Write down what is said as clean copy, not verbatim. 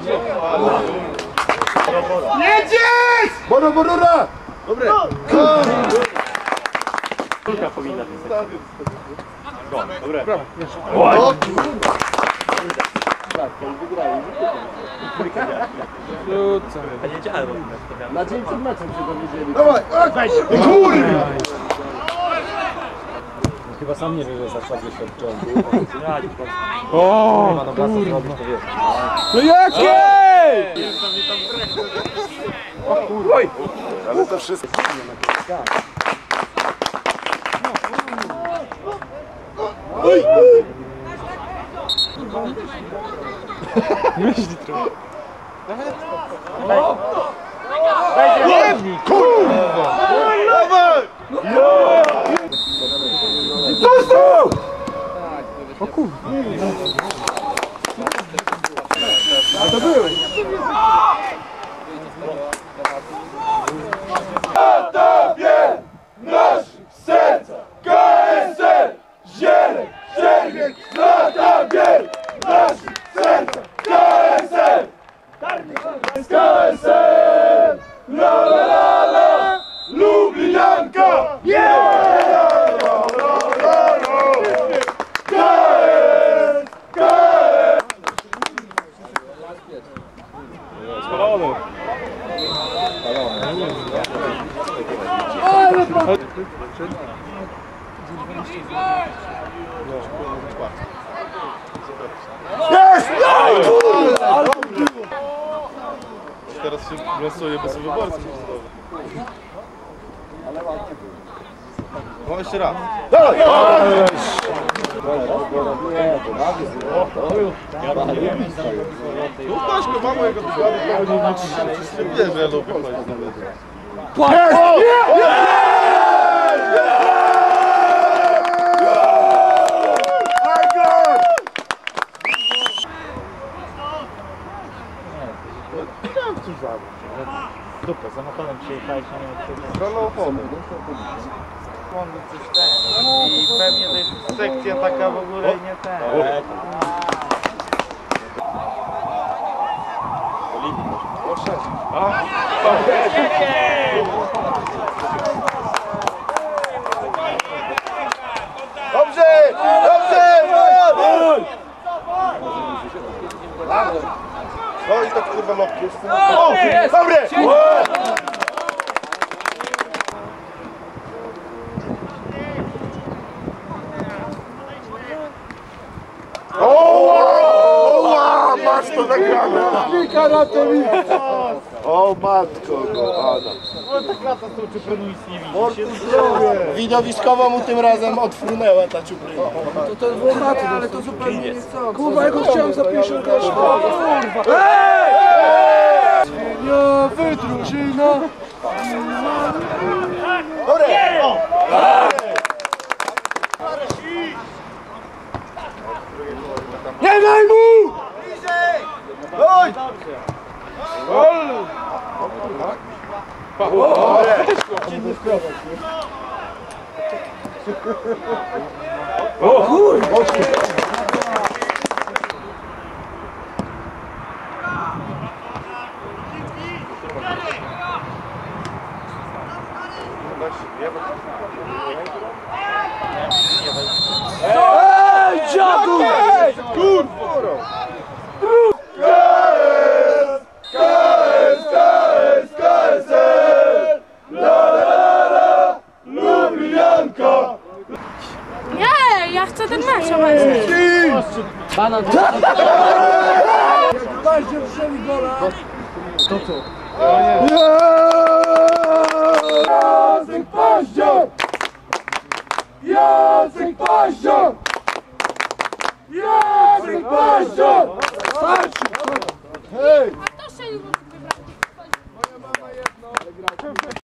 Jedziesz! Borura! Dobre! Kulka powinna być. Dobre. O! A nie działa. Na dzień przed meczem się dowiedzieli. Dawaj! Kurwa! Chyba sam nie wie, że jest tak bardzo świadczony. O! Ma na własne zrobić, to wiesz. No jakie? Oj! Ale to wszystko. Oj! Myśli trochę. Kurwa! Dawaj! Dostał! O kurwa. A to był! Na tobie nasz serca KSL Zieleń Czerwień na tobie nasz serca KSL KSL la la la la Lublinianka Spalony. Jest! Teraz się losuje bez wyborców. No jeszcze raz. Dalej! No Paśko, mamo jego wywiadu, wie, że ja lubię chodzić na wywiad. Dupę, samochodem przyjechałeś, a nie odczytać. Stroną opony. On był coś ten. I pewnie to jest sekcja taka w ogóle nie ten. Dobrze! Dobrze! No i tak kurwa lopki jest. O! Dobre! O! Masz to nagrane! Klika na to mi! O matko kochana! No ta klata to czy nic nie widzi. Portu zdrowie! Widowiskowo mu tym razem odfrunęła ta ciupryna. To było maty, ale to zupełnie nie chcą. Kurwa, ja go chciałem zapisać. Kurwa. Ja wydrużyna! Dobre! O! Nie daj mu! Oj! Ej, dziadu! Kurwa! KSL! La la la! Lublinianka! Nie, ja chcę ten mecz obejrzeć. Banan. Dajcie wszędzie gola! To co? Jacek Paździor! Jacek Paździor! Jacek Paździor! Hej! To się